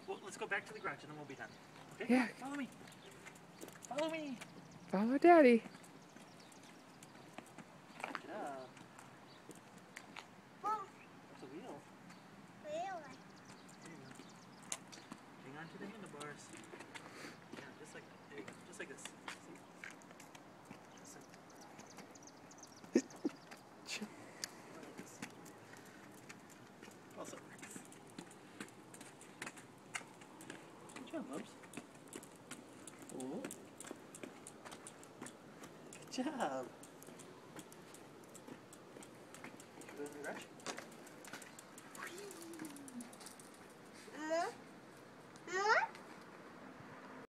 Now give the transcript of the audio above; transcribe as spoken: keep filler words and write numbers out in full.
Well, let's go back to the garage and then we'll be done. Okay? Yeah. Follow me. Follow me. Follow Daddy. Good job. There's a wheel. There you go. Hang on to the handlebars. Yeah, just like that. There you go. Just like this. See? Just like this. Also works. Good job, Bubs. Oh. Good job.